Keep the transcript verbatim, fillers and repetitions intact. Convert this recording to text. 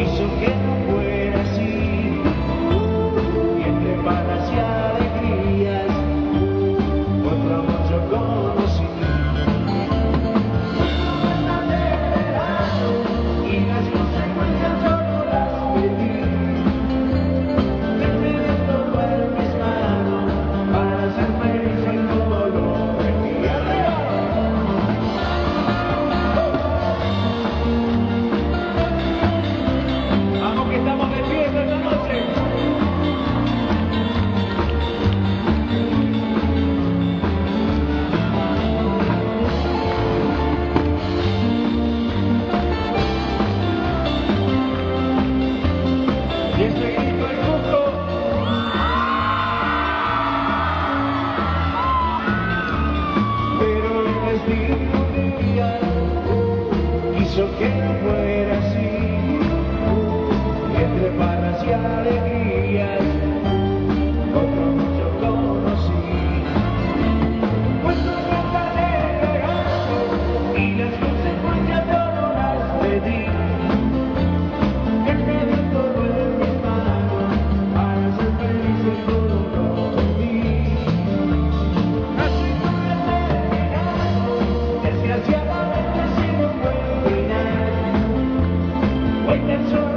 hizo que no fuera así, y entre palas y alegrías, otro amor yo conocí. Y las consecuencias yo no las pedí, dejé todo en mis manos para ser feliz en todo lo que vi. Vamos que estamos de fiesta esta noche. Y ese grito es justo. Pero el destino un día hizo que no fuera así, y entre palas y alegrías, otro amor yo conocí. Pues no está negado, y las consecuencias yo no las pedí, que me dio todo en mis manos para ser feliz en todo lo que vi. Así fue terminado, desgraciadamente sin un buen final. Hoy tan solo